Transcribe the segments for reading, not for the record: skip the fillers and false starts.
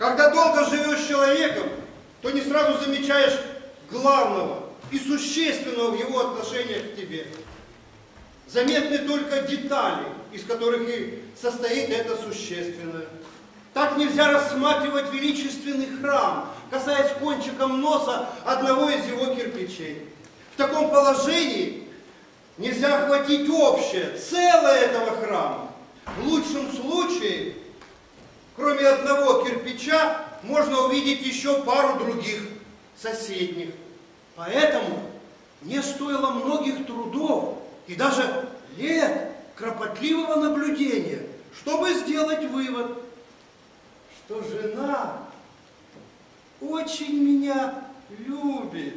Когда долго живешь с человеком, то не сразу замечаешь главного и существенного в его отношениях к тебе. Заметны только детали, из которых и состоит это существенное. Так нельзя рассматривать величественный храм, касаясь кончиком носа одного из его кирпичей. В таком положении нельзя охватить общее, целое этого храма. В лучшем случае, кроме одного кирпича, можно увидеть еще пару других соседних. Поэтому мне стоило многих трудов и даже лет кропотливого наблюдения, чтобы сделать вывод, что жена очень меня любит.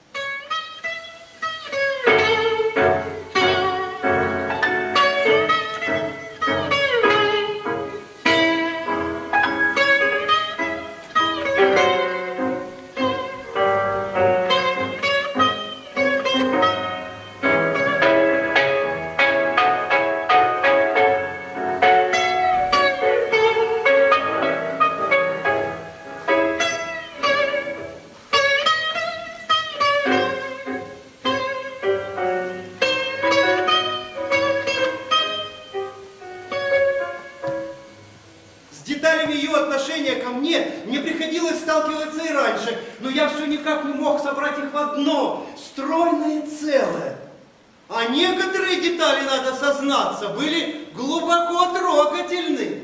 Ее отношение ко мне приходилось сталкиваться и раньше, но я все никак не мог собрать их в одно, стройное целое. А некоторые детали, надо сознаться, были глубоко трогательны.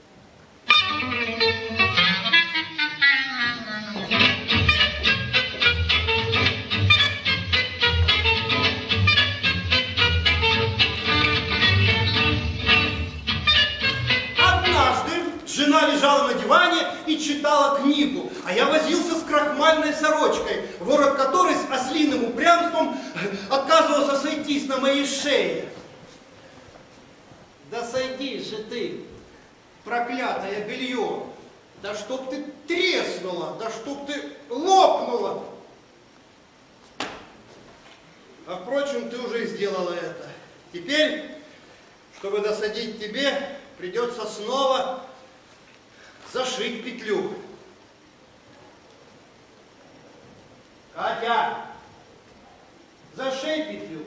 Жена лежала на диване и читала книгу, а я возился с крахмальной сорочкой, ворот которой с ослиным упрямством отказывался сойтись на моей шее. Да сойдись же ты, проклятое белье! Да чтоб ты треснула, да чтоб ты лопнула! А впрочем, ты уже сделала это. Теперь, чтобы досадить тебе, придется снова зашить петлю. Катя, зашей петлю.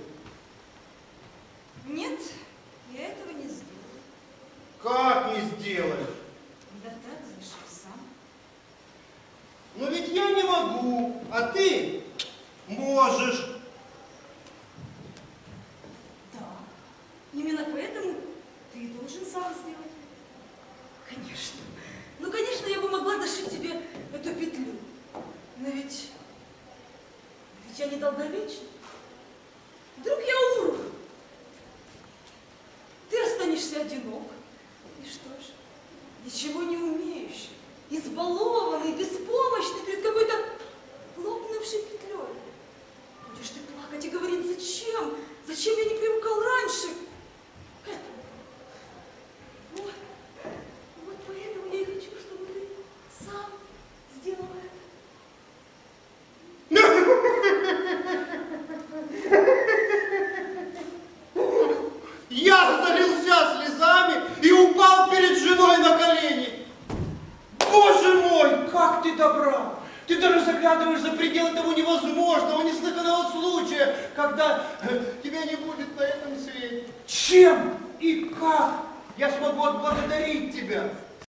Нет, я этого не сделаю. Как не сделаешь? Да так, зашей сам. Но ведь я не могу, а ты можешь. Да, именно поэтому ты должен сам сделать. Конечно. Ну, конечно, я бы могла зашить тебе эту петлю. Но ведь я не долговечна. Вдруг я умру. Ты останешься одинок. И что ж, ничего не умеющий, избалованный, беспомощный перед какой-то лопнувшей петлей. Будешь ты плакать и говорить, зачем? Зачем я не привыкал раньше к этому? Вот. Вот поэтому я и хочу, чтобы ты сам сделал это. Я залился слезами и упал перед женой на колени. Боже мой, как ты добра! Ты даже заглядываешь за пределы того невозможного, неслыханного случая, когда тебя не будет на этом свете. Чем и как я смогу отблагодарить тебя?